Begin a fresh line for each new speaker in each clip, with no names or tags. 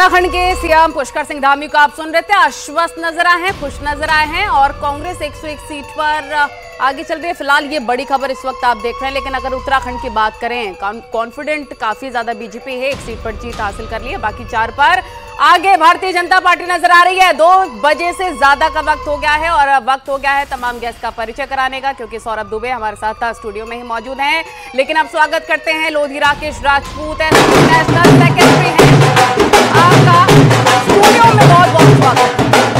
उत्तराखंड के सीएम पुष्कर सिंह धामी को आप सुन रहे थे। आश्वस्त नजर आए हैं, खुश नजर आए हैं और कांग्रेस 101 सीट पर आगे चल रही है। फिलहाल ये बड़ी खबर इस वक्त आप देख रहे हैं, लेकिन अगर उत्तराखंड की बात करें, कॉन्फिडेंट काफी ज्यादा बीजेपी है, 1 सीट पर जीत हासिल कर ली है, बाकी 4 पर आगे भारतीय जनता पार्टी नजर आ रही है। 2 बजे से ज्यादा का वक्त हो गया है और वक्त हो गया है तमाम गेस्ट का परिचय कराने का, क्योंकि सौरभ दुबे हमारे साथ स्टूडियो में ही मौजूद हैं। लेकिन अब स्वागत करते हैं लोधी राकेश राजपूत है, नेशनल सेक्रेटरी हैं, आपका स्टूडियो में बहुत बहुत स्वागत।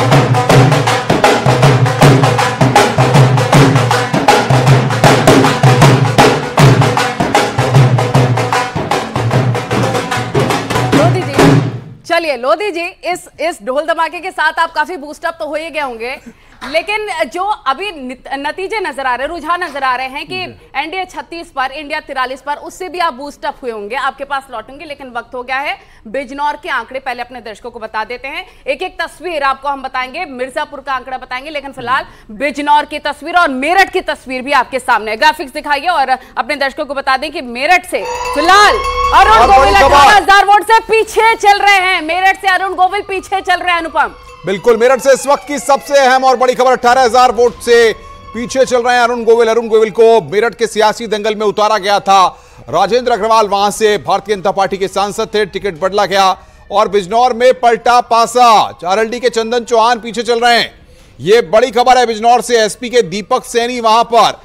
चलिए लोधी जी, इस ढोल धमाके के साथ आप काफी बूस्टअप तो हो ही गए होंगे, लेकिन जो अभी नतीजे नजर आ रहे हैं, रुझान नजर आ रहे हैं कि एनडीए 36 पर, इंडिया 43 पर, उससे भी आप बूस्टअप हुए होंगे, आपके पास लौटेंगे। लेकिन वक्त हो गया है बिजनौर के आंकड़े पहले अपने दर्शकों को बता देते हैं। एक एक तस्वीर आपको हम बताएंगे, मिर्जापुर का आंकड़ा बताएंगे, लेकिन फिलहाल बिजनौर की तस्वीर और मेरठ की तस्वीर भी आपके सामने है। ग्राफिक्स दिखाइए और अपने दर्शकों को बता दें कि मेरठ से फिलहाल अरुण गोविल 18,000 वोट से पीछे चल रहे हैं। मेरठ से अरुण गोविल पीछे चल रहे हैं। अनुपम,
बिल्कुल, मेरठ से इस वक्त की सबसे अहम और बड़ी खबर, 18,000 वोट से पीछे चल रहे हैं अरुण गोविल। अरुण गोविल को मेरठ के सियासी दंगल में उतारा गया था। राजेंद्र अग्रवाल वहां से भारतीय जनता पार्टी के सांसद थे, टिकट बदला गया और बिजनौर में पलटा पासा। आरएलडी के चंदन चौहान पीछे चल रहे हैं। यह बड़ी खबर है। बिजनौर से एसपी के दीपक सैनी वहां पर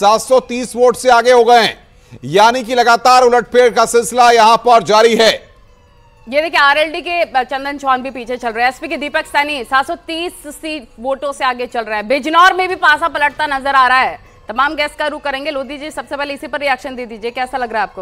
730 वोट से आगे हो गए हैं, यानी कि लगातार उलटफेर का सिलसिला यहां पर जारी है।
ये देखिए, आरएलडी के चंदन चौहान भी पीछे चल रहे हैं, एसपी के दीपक सैनी 730 वोटों से आगे चल रहा है। बिजनौर में भी पासा पलटता नजर आ रहा है। तमाम गेस्ट का रुख करेंगे। लोधी जी, सबसे पहले इसी पर रिएक्शन दे दीजिए, कैसा लग रहा है आपको?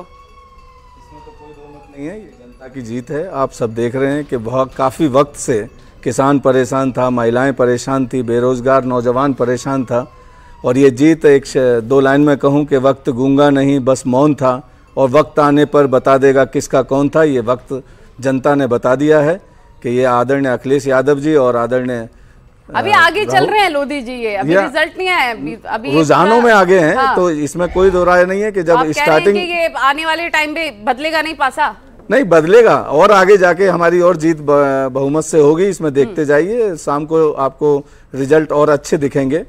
इसमें तो कोई दो मत नहीं है, ये जनता की जीत है। आप सब देख रहे हैं कि बहुत काफ़ी वक्त से किसान परेशान था, महिलाएं परेशान थी, बेरोजगार नौजवान परेशान था, और ये जीत एक 2 लाइन में कहूँ कि वक्त गूंगा नहीं बस मौन था, और वक्त आने पर बता देगा किसका कौन था। ये वक्त जनता ने बता दिया है कि ये आदरणीय अखिलेश यादव जी और आदरणीय
अभी आगे चल रहे हैं लोधी जी। ये अभी रिजल्ट नहीं आया, अभी
रुझानों में आगे हैं। हाँ। तो इसमें कोई दो राय नहीं है कि जब स्टार्टिंग
ये आने वाले टाइम पे बदलेगा नहीं पासा,
नहीं बदलेगा, और आगे जाके हमारी और जीत बहुमत से होगी। इसमें देखते जाइए, शाम को आपको रिजल्ट और अच्छे दिखेंगे।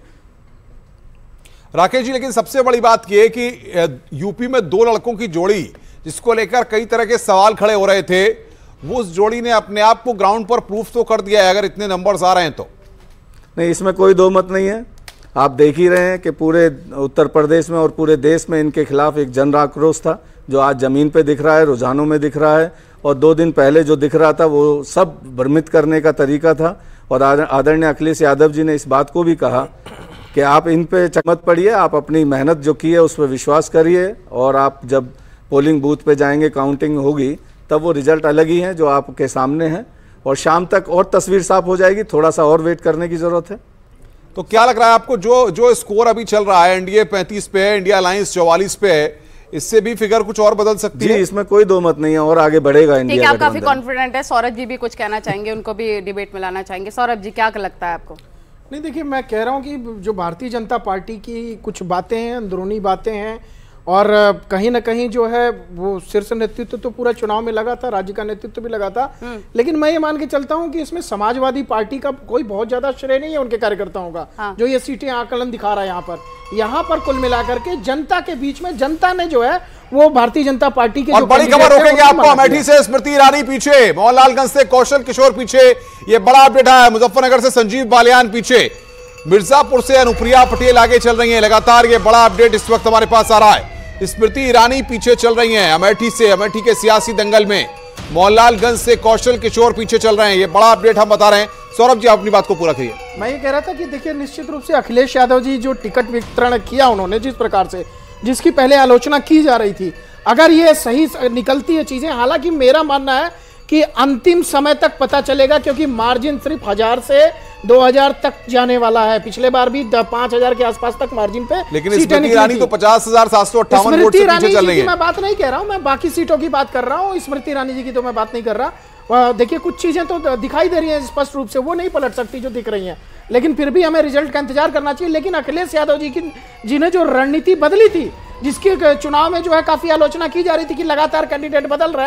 राकेश जी, लेकिन सबसे बड़ी बात यह है कि यूपी में 2 लड़कों की जोड़ी, जिसको लेकर कई तरह के सवाल खड़े हो रहे थे, वो उस जोड़ी ने अपने आप को ग्राउंड पर प्रूफ तो कर दिया है, अगर इतने नंबर्स आ रहे हैं तो।
नहीं, इसमें कोई दो मत नहीं है। आप देख ही रहे हैं कि पूरे उत्तर प्रदेश में और पूरे देश में इनके खिलाफ एक जन आक्रोश था, जो आज जमीन पे दिख रहा है, रुझानों में दिख रहा है, और 2 दिन पहले जो दिख रहा था वो सब भ्रमित करने का तरीका था। और आदरणीय अखिलेश यादव जी ने इस बात को भी कहा कि आप इन पे मत पड़िए, आप अपनी मेहनत जो की है उस पर विश्वास करिए, और आप जब पोलिंग बूथ पे जाएंगे, काउंटिंग होगी, तब वो रिजल्ट अलग ही हैं जो आपके सामने हैं, और शाम तक और तस्वीर साफ हो जाएगी। थोड़ा सा और वेट करने की जरूरत है।
तो क्या लग रहा है आपको, जो स्कोर अभी चल रहा है, एनडीए 35 पे है, इंडिया अलायंस 44 पे है, इससे भी फिगर कुछ और बदल सकती है?
इसमें कोई दो मत नहीं है, और आगे बढ़ेगा इंडिया।
आप काफी कॉन्फिडेंट है। सौरभ जी भी कुछ कहना चाहेंगे, उनको भी डिबेट में लाना चाहेंगे। सौरभ जी, क्या लगता है आपको?
नहीं, देखिए, मैं कह रहा हूं कि जो भारतीय जनता पार्टी की कुछ बातें हैं, अंदरूनी बातें हैं, और कहीं ना कहीं जो है वो शीर्ष नेतृत्व तो पूरा चुनाव में लगा था, राज्य का नेतृत्व भी लगा था, लेकिन मैं ये मान के चलता हूं कि इसमें समाजवादी पार्टी का कोई बहुत ज्यादा श्रेय नहीं है उनके कार्यकर्ताओं का। हाँ। जो ये सीटें आकलन दिखा रहा है यहाँ पर कुल मिलाकर के जनता के बीच में जनता ने जो है वो भारतीय जनता पार्टी के,
और बड़ी खबर रोकेंगे आपको अमेठी से स्मृति ईरानी पीछे, मोहनलालगंज से कौशल किशोर पीछे, ये बड़ा अपडेट है। मुजफ्फरनगर से संजीव बालियान पीछे, मिर्जापुर से अनुप्रिया पटेल आगे चल रही है। लगातार ये बड़ा अपडेट इस वक्त हमारे पास आ रहा है। स्मृति ईरानी पीछे चल रही हैं अमेठी से, अमेठी के सियासी दंगल में। मोहनलालगंज से कौशल किशोर पीछे चल रहे हैं। ये बड़ा अपडेट हम बता रहे हैं। सौरभ जी, अपनी बात को पूरा करिए।
मैं ये कह रहा था कि देखिए, निश्चित रूप से अखिलेश यादव जी जो टिकट वितरण किया उन्होंने, जिस प्रकार से जिसकी पहले आलोचना की जा रही थी, अगर ये सही निकलती है चीजें, हालांकि मेरा मानना है कि अंतिम समय तक पता चलेगा, क्योंकि मार्जिन सिर्फ 1000 से 2000 तक जाने वाला है। पिछले बार भी 5000 के आसपास तक मार्जिन पे,
लेकिन स्मृति ईरानी तो 50,758 वोट से पीछे चल रही है।
मैं बात नहीं कह रहा हूं, मैं बाकी सीटों की बात कर रहा हूं, स्मृति ईरानी जी की तो मैं बात नहीं कर रहा। देखिए, कुछ चीजें तो दिखाई दे रही हैं स्पष्ट रूप से, वो नहीं पलट सकती जो दिख रही हैं, लेकिन फिर भी हमें रिजल्ट का इंतजार करना चाहिए। लेकिन अखिलेश यादव जी ने जो रणनीति बदली थी, जिसकी चुनाव में जो है काफी आलोचना की जा रही थी कि लगातार कैंडिडेट बदल रहे हैं,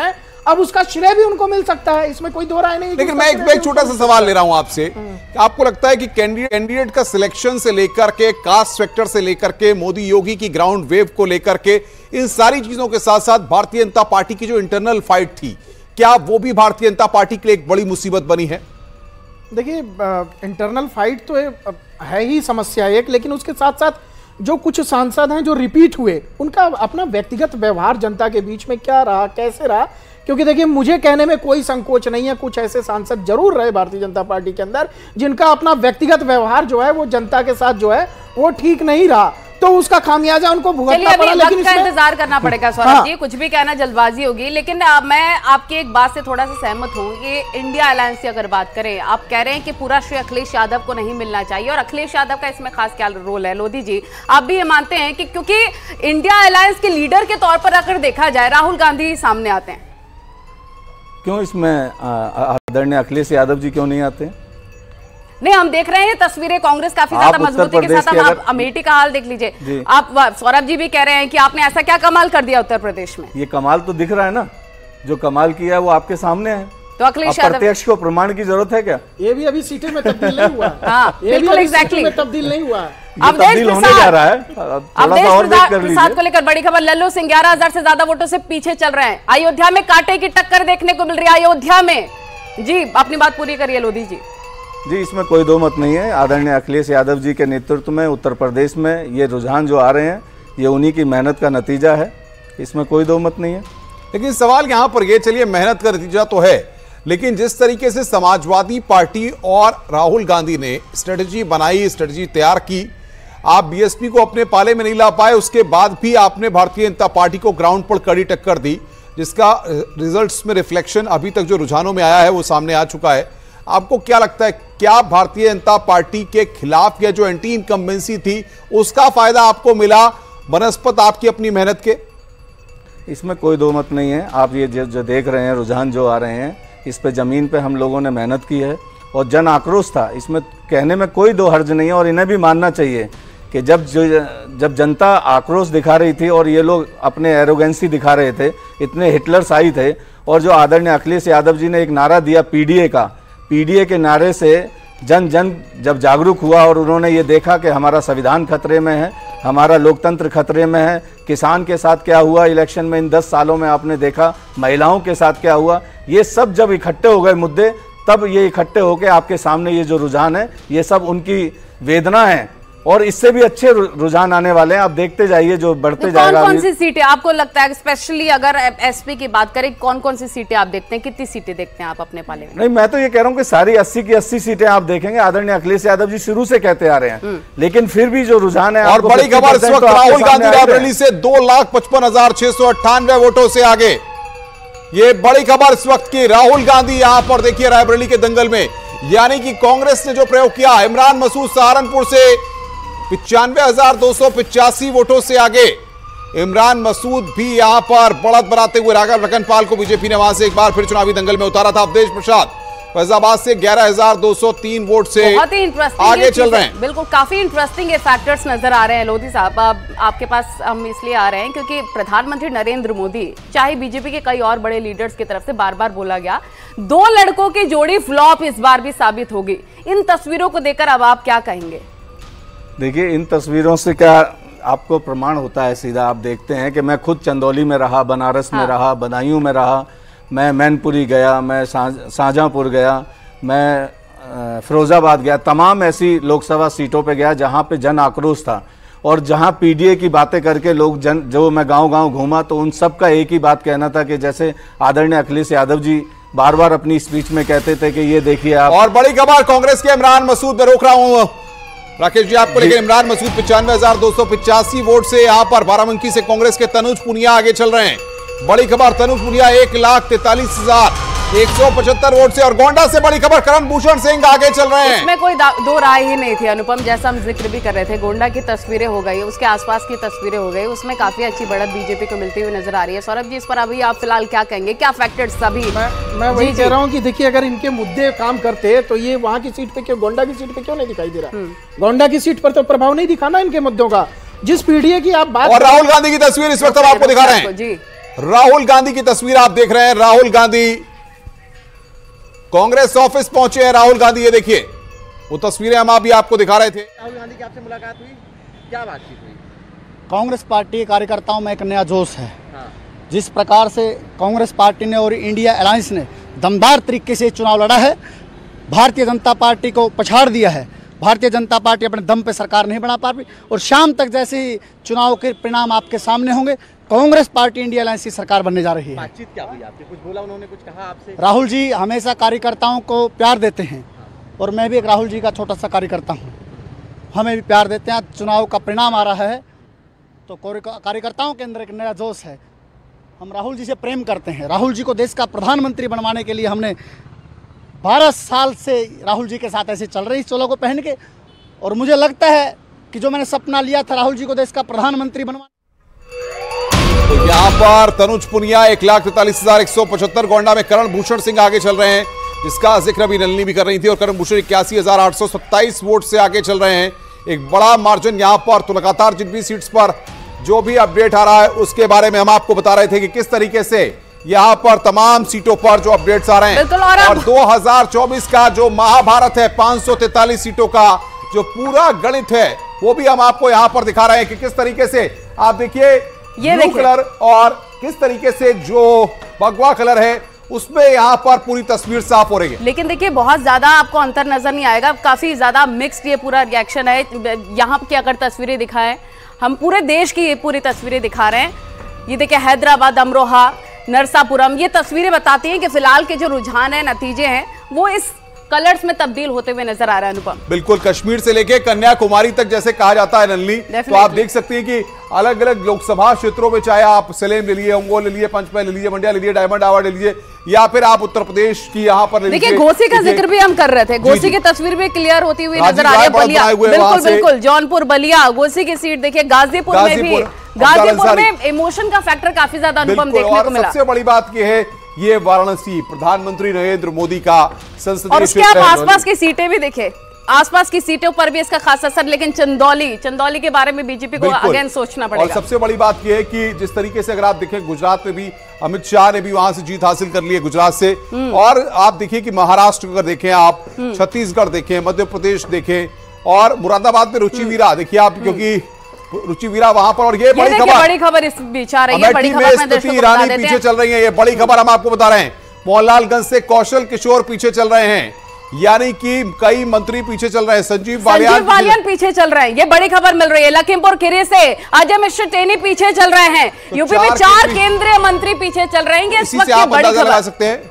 अब उसका श्रेय भी उनको मिल सकता है, इसमें कोई दो राय नहीं।
लेकिन मैं एक छोटा सा सवाल ले रहा हूं आपसे, आपको लगता है कि कैंडिडेट का सिलेक्शन से लेकर के, कास्ट फैक्टर से लेकर के, मोदी योगी की ग्राउंड वेव को लेकर के, इन सारी चीजों के साथ साथ भारतीय जनता पार्टी की जो इंटरनल फाइट थी, क्या वो भी भारतीय जनता पार्टी के लिए एक बड़ी मुसीबत बनी है?
देखिए, इंटरनल फाइट तो है ही समस्या एक, लेकिन उसके साथ साथ जो कुछ सांसद हैं जो रिपीट हुए, उनका अपना व्यक्तिगत व्यवहार जनता के बीच में क्या रहा, कैसे रहा, क्योंकि देखिए मुझे कहने में कोई संकोच नहीं है, कुछ ऐसे सांसद जरूर रहे भारतीय जनता पार्टी के अंदर जिनका अपना व्यक्तिगत व्यवहार जो है वो जनता के साथ जो है वो ठीक नहीं रहा, तो उसका खामियाजा उनको भुगतना पड़ा। लेकिन
इसका इंतजार करना पड़ेगा सौरभ जी, कुछ भी कहना जल्दबाजी होगी। लेकिन मैं आपकी एक बात से थोड़ा सा सहमत हूँ, ये इंडिया अलायंस की अगर बात करें, आप कह रहे हैं कि पूरा श्रेय अखिलेश यादव को नहीं मिलना चाहिए, और अखिलेश यादव का इसमें खास क्या रोल है? लोधी जी, आप भी ये मानते हैं कि क्योंकि इंडिया अलायंस के लीडर के तौर पर अगर देखा जाए राहुल गांधी सामने आते हैं,
क्यों इसमें आदरणीय अखिलेश यादव जी क्यों नहीं आते?
नहीं, हम देख रहे हैं तस्वीरें कांग्रेस काफी ज्यादा मजबूती के साथ। आप अमेठी का हाल देख लीजिए, आप सौरभ जी भी कह रहे हैं कि आपने ऐसा क्या कमाल कर दिया उत्तर प्रदेश में।
ये कमाल तो दिख रहा है ना, जो कमाल किया है वो आपके सामने है,
तो अखिलेश यादव
प्रत्यक्ष को प्रमाण की जरूरत है क्या?
ये भी अभी सीटें में तब्दील नहीं हुआ।
हाँ, बिल्कुल एग्जैक्टली
तब्दील नहीं हुआ,
तब्दील होने जा रहा है।
प्रसाद को लेकर बड़ी खबर, लल्लू सिंह 11,000 से ज्यादा वोटों से पीछे चल रहे हैं। अयोध्या में कांटे की टक्कर देखने को मिल रही है। अयोध्या में जी, अपनी बात पूरी करिए लोधी जी।
जी, इसमें कोई दो मत नहीं है। आदरणीय अखिलेश यादव जी के नेतृत्व में उत्तर प्रदेश में ये रुझान जो आ रहे हैं, ये उन्हीं की मेहनत का नतीजा है, इसमें कोई दो मत नहीं है।
लेकिन सवाल यहां पर ये, चलिए मेहनत का नतीजा तो है, लेकिन जिस तरीके से समाजवादी पार्टी और राहुल गांधी ने स्ट्रेटजी बनाई, स्ट्रेटजी तैयार की, आप बीएसपी को अपने पाले में नहीं ला पाए, उसके बाद भी आपने भारतीय जनता पार्टी को ग्राउंड पर कड़ी टक्कर दी, जिसका रिजल्ट्स में रिफ्लेक्शन अभी तक जो रुझानों में आया है वो सामने आ चुका है। आपको क्या लगता है, क्या भारतीय जनता पार्टी के खिलाफ या जो एंटी इनकम्बेंसी थी उसका फायदा आपको मिला बनस्पत आपकी अपनी मेहनत के?
इसमें कोई दो मत नहीं है। आप ये जो देख रहे हैं रुझान जो आ रहे हैं, इस पे जमीन पे हम लोगों ने मेहनत की है और जन आक्रोश था, इसमें कहने में कोई दो हर्ज नहीं है। और इन्हें भी मानना चाहिए कि जब जनता आक्रोश दिखा रही थी और ये लोग अपने एरोगेंसी दिखा रहे थे, इतने हिटलरशाही थे, और जो आदरणीय अखिलेश यादव जी ने एक नारा दिया पीडीए का, पीडीए के नारे से जन जब जागरूक हुआ और उन्होंने ये देखा कि हमारा संविधान खतरे में है, हमारा लोकतंत्र खतरे में है, किसान के साथ क्या हुआ इलेक्शन में इन 10 सालों में आपने देखा, महिलाओं के साथ क्या हुआ, ये सब जब इकट्ठे हो गए मुद्दे, तब ये इकट्ठे होकर आपके सामने ये जो रुझान है, ये सब उनकी वेदना है और इससे भी अच्छे रुझान आने वाले हैं। आप देखते जाइए जो बढ़ते जाएगा।
कौन सी सीटें आपको लगता है, स्पेशली अगर एसपी की बात करें, कौन कौन सी सीटें आप देखते हैं, कितनी सीटें देखते हैं आप अपने पाले में?
नहीं, मैं तो ये कह रहा हूं कि सारी 80 की 80 सीटें आप देखेंगे। आदरणीय अखिलेश यादव जी शुरू से कहते आ रहे हैं, लेकिन फिर भी जो रुझान है।
और बड़ी खबर इस वक्त, राहुल गांधी रायबरेली से 2,55,698 वोटों से आगे। ये बड़ी खबर इस वक्त की, राहुल गांधी यहां पर देखिए रायबरेली के दंगल में, यानी कि कांग्रेस ने जो प्रयोग किया, इमरान मसूद सहारनपुर से 95,285 वोटों से आगे। इमरान मसूद भी यहां पर बढ़त बनाते हुए राघव लखनपाल को बीजेपी ने वहां से एक बार फिर चुनावी दंगल में उतारा था। अवधेश प्रसाद फैजाबाद से 11,203 वोट से
बहुत ही इंटरेस्टिंग
आगे चल रहे हैं।
बिल्कुल, काफी इंटरेस्टिंग ये फैक्टर्स नजर आ रहे हैं लोधी साहब। आपके पास हम इसलिए आ रहे हैं क्योंकि प्रधानमंत्री नरेंद्र मोदी, चाहे बीजेपी के कई और बड़े लीडर्स की तरफ से बार बार बोला गया, 2 लड़कों की जोड़ी फ्लॉप इस बार भी साबित होगी। इन तस्वीरों को देखकर अब आप क्या कहेंगे?
देखिए, इन तस्वीरों से क्या आपको प्रमाण होता है, सीधा आप देखते हैं कि मैं खुद चंदौली में रहा, बनारस में रहा, बदायूं में रहा, मैं मैनपुरी गया, मैं शाहजहांपुर गया, मैं फिरोजाबाद गया, तमाम ऐसी लोकसभा सीटों पे गया जहां पे जन आक्रोश था और जहां पीडीए की बातें करके लोग जो मैं गांव-गांव घूमा, तो उन सब का एक ही बात कहना था कि जैसे आदरणीय अखिलेश यादव जी बार बार अपनी स्पीच में कहते थे कि ये देखिए आप।
और बड़ी खबर कांग्रेस के इमरान मसूद, मैं रोक रहा हूं राकेश जी आपको, लेकिन इमरान मसूद 95,285 वोट से यहां पर बाराबंकी से कांग्रेस के तनुज पुनिया आगे चल रहे हैं। बड़ी खबर, तनुज पुनिया 1,43,175 वोट से, और गोंडा से बड़ी खबर, करण भूषण सिंह आगे चल रहे हैं।
इसमें कोई दो राय ही नहीं थी अनुपम, जैसा हम जिक्र भी कर रहे थे, गोंडा की तस्वीरें हो गई, उसके आसपास की तस्वीरें हो गई, उसमें काफी अच्छी बढ़त बीजेपी को मिलती हुई नजर आ रही है। सौरभ जी, इस पर अभी आप फिलहाल क्या कहेंगे, क्या फैक्टर्स अभी?
मैं वही कह रहा हूँ कि देखिए, अगर इनके मुद्दे काम करते तो ये वहां की सीट पे क्यों, गोंडा की सीट पे क्यों नहीं दिखाई दे रहा? गोंडा की सीट पर तो प्रभाव नहीं दिखाना इनके मुद्दों का, जिस पीडीए की आप बात।
और राहुल गांधी की तस्वीर इस वक्त आपको दिखा रहे हैं
जी,
राहुल गांधी की तस्वीर आप देख रहे हैं। राहुल गांधी कांग्रेस ऑफिस पहुंचे हैं। राहुल गांधी, ये देखिए वो तस्वीरें हम अभी आपको दिखा रहे थे।
राहुल गांधी की आपसे मुलाकात हुई, क्या बातचीत हुई? कांग्रेस पार्टी के कार्यकर्ताओं में एक नया जोश है। जिस प्रकार से कांग्रेस पार्टी ने और इंडिया अलायंस ने दमदार तरीके से चुनाव लड़ा है, भारतीय जनता पार्टी को पछाड़ दिया है। भारतीय जनता पार्टी अपने दम पे सरकार नहीं बना पा रही और शाम तक जैसे ही चुनाव के परिणाम आपके सामने होंगे, कांग्रेस पार्टी इंडिया अलायंस की सरकार बनने जा रही है।
बातचीत क्या हुई आपने? कुछ बोला उन्होंने, कुछ कहा आपसे?
राहुल जी हमेशा कार्यकर्ताओं को प्यार देते हैं और मैं भी एक राहुल जी का छोटा सा कार्यकर्ता हूँ। हमें भी प्यार देते हैं। चुनाव का परिणाम आ रहा है तो कार्यकर्ताओं के अंदर एक नया जोश है। हम राहुल जी से प्रेम करते हैं। राहुल जी को देश का प्रधानमंत्री बनवाने के लिए हमने 12 साल से राहुल जी के साथ ऐसे चल रही चोलों को पहन के, और मुझे लगता है कि जो मैंने सपना लिया था राहुल जी को देश का प्रधानमंत्री बनवाना।
तो यहां पर तनुज पुनिया 1,43,175, गोंडा में करण भूषण सिंह आगे चल रहे हैं, जिसका जिक्र अभी नलिनी भी कर रही थी, और करण भूषण 81,827 वोट से आगे चल रहे हैं। एक बड़ा मार्जिन यहां पर। तो लगातार जिन भी सीट्स पर जो भी अपडेट आ रहा है उसके बारे में हम आपको बता रहे थे कि किस तरीके से यहां पर तमाम सीटों पर जो अपडेट्स आ रहे हैं। और 2024 का जो महाभारत है, 543 सीटों का जो पूरा गणित है, वो भी हम आपको यहां पर दिखा रहे हैं कि किस तरीके से आप देखिए
ये
ब्लू कलर और किस तरीके से जो भगवा कलर है उसमें यहां पर पूरी तस्वीर साफ हो रही है।
लेकिन देखिए बहुत ज्यादा आपको अंतर नजर नहीं आएगा, काफी ज्यादा मिक्स्ड ये पूरा रिएक्शन है। यहाँ की अगर तस्वीरें दिखाएं, हम पूरे देश की ये पूरी तस्वीरें दिखा रहे हैं। ये देखिए हैदराबाद, अमरोहा, नरसापुरम, ये तस्वीरें बताती हैं कि फिलहाल के जो रुझान है, नतीजे हैं, वो इस कलर्स में तब्दील होते हुए नजर आ रहा है। अनुपम,
बिल्कुल कश्मीर से लेके कन्याकुमारी तक जैसे कहा जाता है नलिनी, तो आप देख सकते हैं कि अलग अलग लोकसभा क्षेत्रों में, चाहे आप सलेम ले लिए, ओंगोल ले लिए, पंचमहल ले लिए, मंड्या ले लिए, डायमंड हावड़ ले लीजिए, या फिर आप उत्तर प्रदेश की यहाँ पर ले लीजिए।
देखिए घोसी का जिक्र भी हम कर रहे थे, घोसी की तस्वीर भी क्लियर होती हुई नजर आ रही है। बलिया, बिल्कुल बिल्कुल, जौनपुर, बलिया, घोसी की सीट देखिए। गाजीपुर में भी, गाजीपुर में इमोशन का फैक्टर काफी ज्यादा अनुपम देखने को मिला।
सबसे बड़ी बात यह है, ये वाराणसी प्रधानमंत्री नरेंद्र मोदी का संसदीय
क्षेत्र है। आसपास की सीटें भी देखे, आसपास की सीटों पर भी इसका खास असर। लेकिन चंदौली के बारे में बीजेपी को अगेन सोचना पड़ेगा।
और सबसे बड़ी बात यह है कि जिस तरीके से अगर आप देखें, गुजरात में भी अमित शाह ने भी वहां से जीत हासिल कर ली है, गुजरात से। और आप देखिए कि महाराष्ट्र अगर देखें, आप छत्तीसगढ़ देखें, मध्य प्रदेश देखें, और मुरादाबाद में रुचि वीरा देखिए आप, क्योंकि रुचि वीरा वहां पर। और ये बड़ी खबर
इस बीच आ रही है, बड़ी खबर में
स्मृति ईरानी पीछे चल रही है। ये बड़ी खबर हम आपको बता रहे हैं। मोहनलालगंज से कौशल किशोर पीछे चल रहे हैं, यानी कि कई मंत्री पीछे चल रहे हैं। संजीव बालियान
पीछे चल रहे हैं, ये बड़ी खबर मिल रही है। लखीमपुर खीरी से अजय मिश्र टेनी पीछे चल रहे हैं। यूपी में 4 केंद्रीय मंत्री पीछे चल रहे हैं। इस वक्त
आप अंदाजा लगा सकते हैं।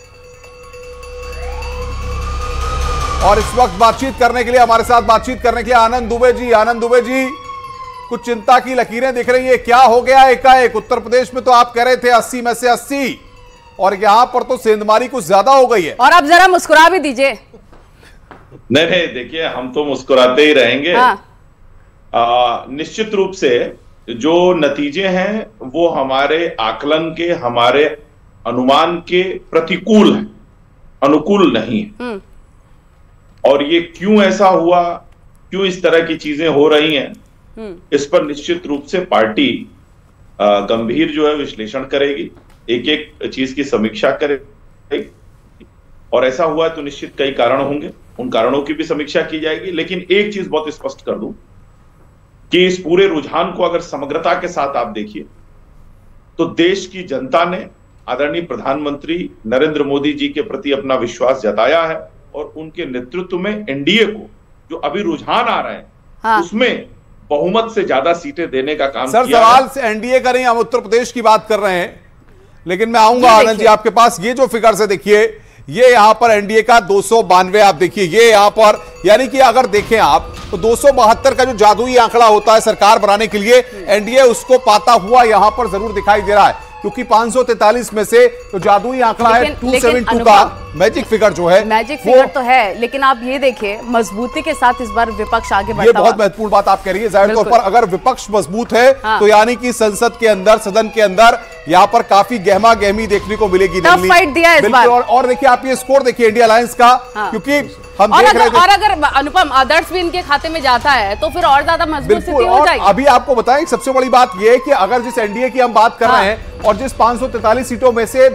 और इस वक्त बातचीत करने के लिए, हमारे साथ बातचीत करने के लिए आनंद दुबे जी। आनंद दुबे जी, कुछ चिंता की लकीरें दिख रही है, क्या हो गया एकाएक? उत्तर प्रदेश में तो आप कह रहे थे 80 में से 80, और यहां पर तो सेंधमारी कुछ ज्यादा हो गई है।
और आप जरा मुस्कुरा भी दीजिए।
नहीं, देखिए हम तो मुस्कुराते ही रहेंगे। हाँ। निश्चित रूप से जो नतीजे हैं वो हमारे आकलन के, हमारे अनुमान के प्रतिकूल है, अनुकूल नहीं है। और ये क्यों ऐसा हुआ, क्यों इस तरह की चीजें हो रही हैं, इस पर निश्चित रूप से पार्टी गंभीर जो है विश्लेषण करेगी, एक एक चीज की समीक्षा करेगी। और ऐसा हुआ है तो निश्चित कई कारण होंगे, उन कारणों की भी समीक्षा की जाएगी। लेकिन एक चीज बहुत स्पष्ट कर दूं कि इस पूरे रुझान को अगर समग्रता के साथ आप देखिए तो देश की जनता ने आदरणीय प्रधानमंत्री नरेंद्र मोदी जी के प्रति अपना विश्वास जताया है, और उनके नेतृत्व में एनडीए को जो अभी रुझान आ रहे हैं, हाँ। उसमें बहुमत से ज्यादा सीटें देने का काम
सर,
किया
सवाल से एनडीए का नहीं, हम उत्तर प्रदेश की बात कर रहे हैं। लेकिन मैं आऊंगा आनंद जी आपके पास। ये जो फिगर से देखिए, ये यहां पर एनडीए का 292 आप देखिए, ये यहां पर, यानी कि अगर देखें आप तो 272 का जो जादुई आंकड़ा होता है सरकार बनाने के लिए, एनडीए उसको पाता हुआ यहां पर जरूर दिखाई दे रहा है, क्योंकि 543 में से तो जादुई आंकड़ा है 272 का, मैजिक फिगर जो है,
मैजिक फिगर तो है, लेकिन आप ये देखिए मजबूती के साथ इस बार विपक्ष आगे बढ़ता
ये बहुत महत्वपूर्ण बात आप कह रही है। जाहिर तौर पर अगर विपक्ष मजबूत है तो यानी कि संसद के अंदर, सदन के अंदर यहाँ पर काफी गहमा गहमी देखने को मिलेगी।
टफ फाइट दिया इस बार।
और देखिए आप ये स्कोर देखिए इंडिया अलायंस का, क्योंकि हम
और अगर अनुपम आदर्श भी इनके खाते में जाता है तो फिर और ज्यादा मजबूत स्थिति हो जाएगी।
अभी आपको बताएं सबसे बड़ी बात यह है कि अगर जिस एनडीए की हम बात कर रहे हैं और जिस 543 सीटों में से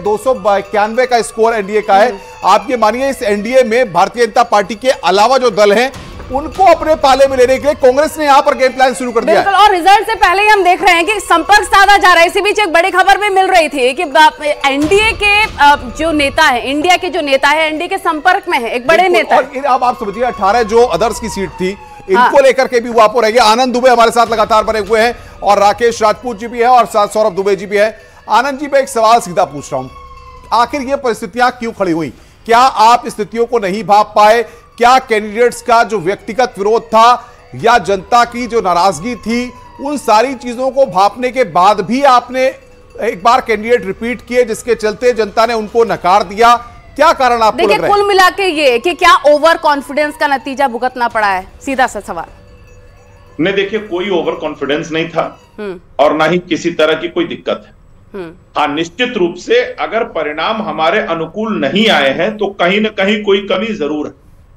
291 का स्कोर एनडीए का है, आप ये मानिए इस एनडीए में भारतीय जनता पार्टी के अलावा जो दल हैं उनको अपने पाले में लेने के लिए कांग्रेस ने यहां पर गेम प्लान शुरू कर दिया है।
और रिजल्ट से पहले ही हम देख रहे हैं कि संपर्क साधा जा रहा है। इसी बीच एक बड़ी खबर भी मिल रही थी कि एनडीए के जो नेता है, इंडिया के जो नेता है, एनडीए के संपर्क में है एक बड़े नेता।
और अब आप समझिए 18 जो अदर्स की सीट थी इनको लेकर के भी वो आपको रहेगी। आनंद दुबे हमारे साथ लगातार बने हुए हैं और राकेश राजपूत जी भी है और साथ सौरभ दुबे जी भी है। आनंद जी, मैं एक सवाल सीधा पूछ रहा हूं, आखिर ये परिस्थितियां क्यों खड़ी हुई? क्या आप स्थितियों को नहीं भांप पाए? क्या कैंडिडेट्स का जो व्यक्तिगत विरोध था या जनता की जो नाराजगी थी, उन सारी चीजों को भांपने के बाद भी आपने एक बार कैंडिडेट रिपीट किए जिसके चलते जनता ने उनको नकार दिया? क्या कारण आपको लग रहा है?
देखिए, कुल मिला के ये कि क्या ओवर कॉन्फिडेंस का नतीजा भुगतना पड़ा है? सीधा सा सवाल।
नहीं, देखिए कोई ओवर कॉन्फिडेंस नहीं था और ना ही किसी तरह की कोई दिक्कत है। हाँ, निश्चित रूप से अगर परिणाम हमारे अनुकूल नहीं आए हैं तो कहीं ना कहीं कोई कमी जरूर है,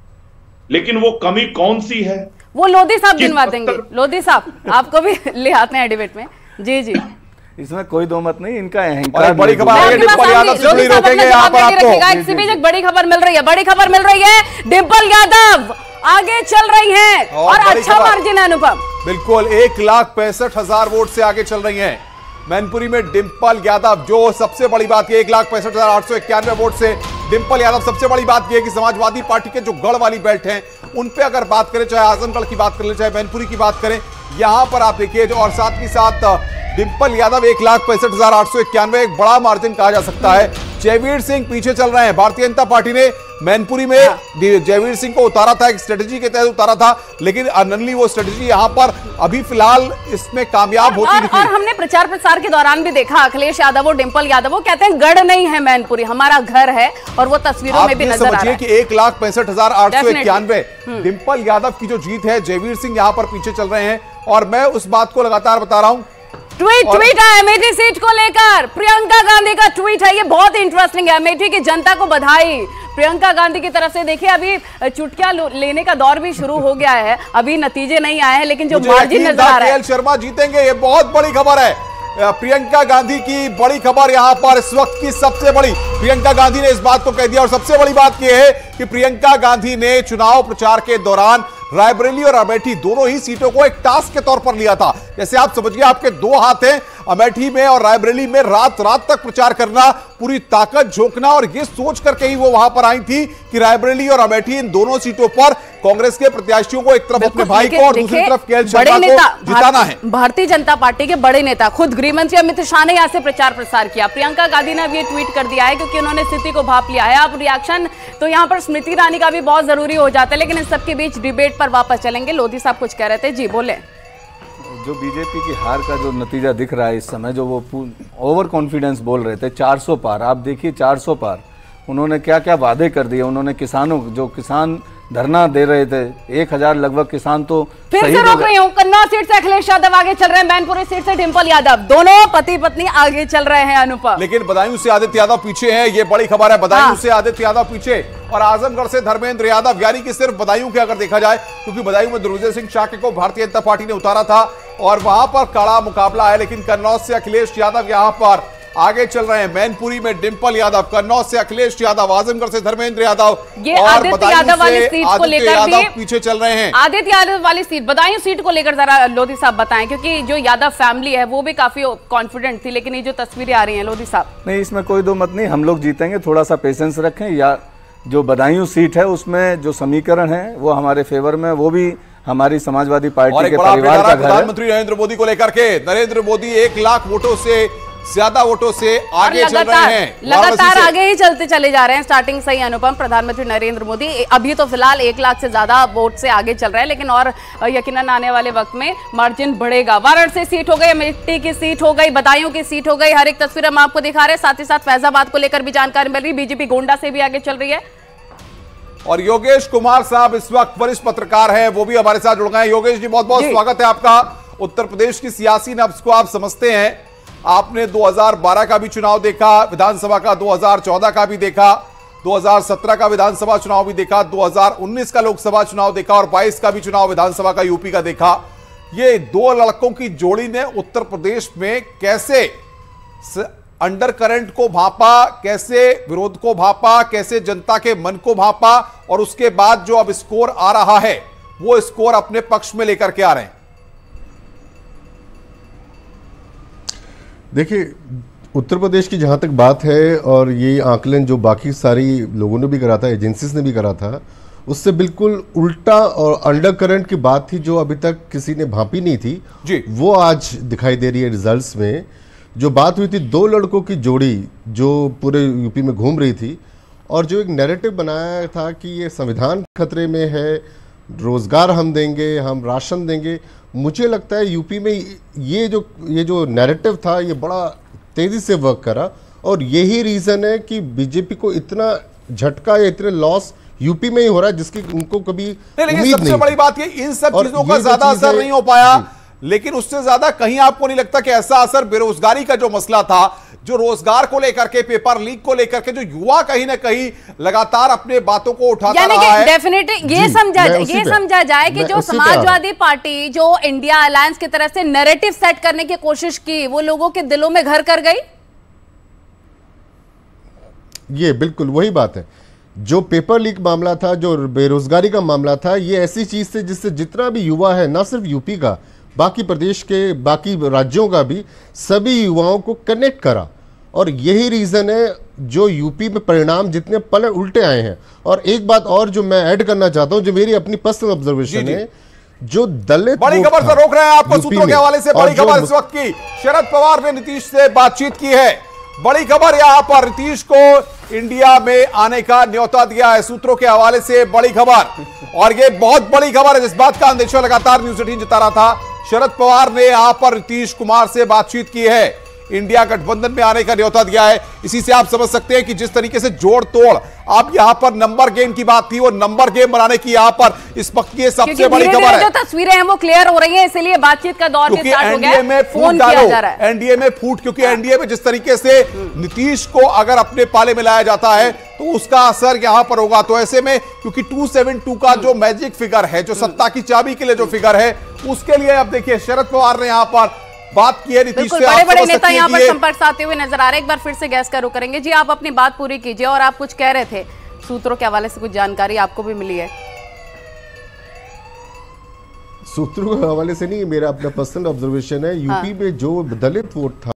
लेकिन वो कमी कौन सी है
वो लोधी साहब गिनवा देंगे। लोधी साहब आपको भी ले आते हैं डिबेट में। जी जी,
इसमें कोई दो मत नहीं, इनका अहंकार।
बड़ी खबर है, डिंपल यादव से जुड़ी रोकेंगे यहाँ पर आपको।
इसी बीच एक बड़ी खबर मिल रही है, बड़ी खबर मिल रही है, डिंपल यादव आगे चल रही हैं और अच्छा मार्जिन है अनुपम।
बिल्कुल 1,65,000 वोट से आगे चल रही हैं मैनपुरी में डिंपल यादव। जो सबसे बड़ी बात है 1,65,891 वोट से डिंपल यादव। सबसे बड़ी बात यह है कि समाजवादी पार्टी के जो गढ़ वाली बेल्ट हैं उन पे अगर बात करें, चाहे आजमगढ़ की बात करें, चाहे मैनपुरी की बात करें, यहां पर आप देखिए जो और साथ ही साथ डिंपल यादव 1,65,891, एक बड़ा मार्जिन कहा जा सकता है। जयवीर सिंह पीछे चल रहे हैं। भारतीय जनता पार्टी ने मैनपुरी में जयवीर सिंह को उतारा था, एक स्ट्रेटेजी के तहत उतारा था, लेकिन अनली वो स्ट्रेटेजी यहां पर अभी फिलहाल इसमें कामयाब होती नहीं।
और हमने प्रचार प्रसार के दौरान भी देखा अखिलेश यादव और डिंपल यादव वो कहते हैं गढ़ नहीं है मैनपुरी, हमारा घर है, और वो तस्वीरों में भी नजर आ रहा है।
कि 1,65,891 डिंपल यादव की जो जीत है, जयवीर सिंह यहां पर पीछे चल रहे हैं और मैं उस बात को लगातार बता रहा हूं।
ट्वीट है अमेठी सीट को लेकर, प्रियंका गांधी का ट्वीट है, ये बहुत इंटरेस्टिंग है। अमेठी की जनता को बधाई प्रियंका गांधी की तरफ से। देखिए अभी चुटकियां लेने का दौर भी शुरू हो गया है, अभी नतीजे नहीं आए हैं, लेकिन जो मार्जिन नजर आ रहा है,
शर्मा जीतेंगे, ये बहुत बड़ी खबर है। प्रियंका गांधी की बड़ी खबर यहां पर इस वक्त की सबसे बड़ी, प्रियंका गांधी ने इस बात को कह दिया। और सबसे बड़ी बात यह है कि प्रियंका गांधी ने चुनाव प्रचार के दौरान रायबरेली और अमेठी दोनों ही सीटों को एक टास्क के तौर पर लिया था। जैसे आप समझिए आपके दो हाथ हैं, अमेठी में और रायबरेली में रात रात तक प्रचार करना, पूरी ताकत झोंकना, और ये सोच करके ही वो वहां पर आई थी कि रायबरेली और अमेठी इन दोनों सीटों पर कांग्रेस के प्रत्याशियों को एक तरफ अपने भाई को और दूसरी तरफ केएल शर्मा को जिताना है।
भारतीय जनता पार्टी के बड़े नेता, खुद गृह मंत्री अमित शाह ने यहां से प्रचार प्रसार किया। प्रियंका गांधी ने अब ये ट्वीट कर दिया है क्योंकि उन्होंने स्थिति को भांप लिया है। अब रिएक्शन तो यहां पर स्मृति ईरानी का भी बहुत जरूरी हो जाता है, लेकिन इन सबके बीच डिबेट पर वापस चलेंगे। लोधी साहब कुछ कह रहे थे, जी बोले।
जो बीजेपी की हार का जो नतीजा दिख रहा है इस समय, जो वो ओवर कॉन्फिडेंस बोल रहे थे 400 पार, आप देखिए 400 पार उन्होंने क्या क्या वादे कर दिए। उन्होंने किसानों, जो किसान धरना दे रहे थे, 1,000 लगभग किसान तो
फिर से रोक रही हूँ। कन्नौज सीट से अखिलेश यादव आगे चल रहे हैं, मैनपुरी सीट से डिंपल यादव, दोनों पति पत्नी आगे चल रहे हैं अनुपम।
लेकिन बदायूं से आदित्य यादव पीछे हैं, ये बड़ी खबर है। बदायूं से आदित्य यादव पीछे और आजमगढ़ से धर्मेंद्र यादव, यानी कि सिर्फ बदायूं के अगर देखा जाए, क्योंकि बदायूं में दुर्जय सिंह शाक्य को भारतीय जनता पार्टी ने उतारा था और वहां पर कड़ा मुकाबला है, लेकिन कन्नौज से अखिलेश यादव यहां पर आगे चल रहे हैं। मैनपुरी में डिंपल यादव, कन्नौज से अखिलेश यादव, आजमगढ़ से धर्मेंद्र यादव,
ये आदित्य यादव वाली सीट को लेकर भी
पीछे चल रहे हैं।
आदित्य यादव वाली सीट, बदायूं सीट को लेकर जरा लोधी साहब बताएं, क्योंकि जो यादव फैमिली है वो भी काफी कॉन्फिडेंट थी, लेकिन ये जो तस्वीरें आ रही हैं लोधी साहब।
नहीं, इसमें कोई दो मत नहीं, हम लोग जीतेंगे, थोड़ा सा पेशेंस रखें। या जो बदायूं सीट है उसमें जो समीकरण है वो हमारे फेवर में, वो भी हमारी समाजवादी पार्टी के परिवार का घर है।
प्रधानमंत्री नरेंद्र मोदी को लेकर के, नरेंद्र मोदी 1 लाख वोटों से ज्यादा वोटों से आगे चल रहे हैं।
लगातार आगे ही चलते चले जा रहे हैं। स्टार्टिंग से ही अनुपम, प्रधानमंत्री नरेंद्र मोदी अभी तो फिलहाल 1 लाख से ज्यादा वोट से आगे चल रहे हैं, लेकिन और यकीनन आने वाले वक्त में मार्जिन बढ़ेगा। वाराणसी सीट हो गई, अमेठी की सीट हो गई, बदायूं की सीट हो गई, हर एक तस्वीर हम आपको दिखा रहे हैं। साथ ही साथ फैजाबाद को लेकर भी जानकारी मिल रही, बीजेपी गोंडा से भी आगे चल रही है।
और योगेश कुमार साहब इस वक्त वरिष्ठ पत्रकार हैं, वो भी हमारे साथ जुड़ गए हैं। योगेश जी, बहुत बहुत स्वागत है आपका। उत्तर प्रदेश की सियासी नब्ज को आप समझते हैं, आपने 2012 का भी चुनाव देखा, विधानसभा का 2014 का भी देखा, 2017 का विधानसभा चुनाव भी देखा, 2019 का लोकसभा चुनाव देखा और 22 का भी चुनाव विधानसभा का यूपी का देखा। ये दो लड़कों की जोड़ी ने उत्तर प्रदेश में कैसे अंडर करंट को भापा, कैसे विरोध को भापा, कैसे जनता के मन को भापा, और उसके बाद जो अब स्कोर आ रहा है वो स्कोर अपने पक्ष में लेकर के आ रहे हैं।
देखिए, उत्तर प्रदेश की जहाँ तक बात है, और ये आकलन जो बाकी सारी लोगों ने भी करा था, एजेंसीज ने भी करा था, उससे बिल्कुल उल्टा और अंडर करंट की बात थी जो अभी तक किसी ने भांपी नहीं थी जी। वो आज दिखाई दे रही है रिजल्ट्स में। जो बात हुई थी दो लड़कों की जोड़ी जो पूरे यूपी में घूम रही थी, और जो एक नैरेटिव बनाया था कि ये संविधान खतरे में है, रोजगार हम देंगे, हम राशन देंगे। मुझे लगता है यूपी में ये जो नैरेटिव था ये बड़ा तेजी से वर्क करा, और यही रीजन है कि बीजेपी को इतना झटका या इतने लॉस यूपी में ही हो रहा है जिसकी उनको कभी उम्मीद नहीं।
सबसे बड़ी बात ये, इन सब चीजों का ज्यादा असर नहीं हो पाया, लेकिन उससे ज्यादा कहीं आपको नहीं लगता कि ऐसा असर बेरोजगारी का जो मसला था, जो रोजगार को लेकर के, पेपर लीक को लेकर के, जो युवा कहीं ना कहीं लगातार अपने बातों को उठाता रहा है।
डेफिनेटली ये समझा जाए कि जो समाजवादी पार्टी जो इंडिया अलायंस की तरफ से नैरेटिव सेट करने की कोशिश की, वो लोगों के दिलों में घर कर गई।
ये बिल्कुल वही बात है। जो पेपर लीक मामला था, जो बेरोजगारी का मामला था, ये ऐसी चीज थी जिससे जितना भी युवा है, ना सिर्फ यूपी का, बाकी प्रदेश के बाकी राज्यों का भी, सभी युवाओं को कनेक्ट करा। और यही रीजन है जो यूपी में परिणाम जितने पल उल्टे आए हैं। और एक बात और जो मैं ऐड करना चाहता हूं, जो मेरी अपनी पर्सनल ऑब्जर्वेशन है, जो दलित
बड़ी खबर से रोक रहे हैं आपको सूत्रों के हवाले से। बड़ी खबर इस वक्त की, शरद पवार ने नीतीश से बातचीत की है। बड़ी खबर यहां पर, नीतीश को इंडिया में आने का न्योता दिया है, सूत्रों के हवाले से बड़ी खबर। और ये बहुत बड़ी खबर है, जिस बात का अंदेशा लगातार न्यूज़ 18 जता रहा था। शरद पवार ने यहां पर नीतीश कुमार से बातचीत की है, इंडिया गठबंधन में आने का न्योता दिया है। इसी से आप समझ सकते हैं कि जिस तरीके से जोड़ तोड़, आप यहां पर नंबर गेम की बात थी, वो नंबर गेम बनाने की यहां पर इस वक्त की सबसे बड़ी खबर है।
जो तस्वीरें हैं वो क्लियर हो रही हैं, इसलिए बातचीत का दौर
क्योंकि एनडीए में फूट डालो, एनडीए में फूट, क्योंकि एनडीए में जिस तरीके से नीतीश को अगर अपने पाले में लाया जाता है तो उसका असर यहां पर होगा। तो ऐसे में क्योंकि 272 का जो मैजिक फिगर है, जो सत्ता की चाबी के लिए जो फिगर है, उसके लिए अब देखिए शरद पवार ने यहां पर बात की है नीतीश से।
बड़े बड़े नेता यहाँ पर संपर्क साधते हुए नजर आ रहे हैं। एक बार फिर से गैस का रुख करेंगे जी, आप अपनी बात पूरी कीजिए। और आप कुछ कह रहे थे, सूत्रों के हवाले से कुछ जानकारी आपको भी मिली है?
सूत्रों के हवाले से नहीं, मेरा अपना पर्सनल ऑब्जर्वेशन है। यूपी में जो दलित वोट था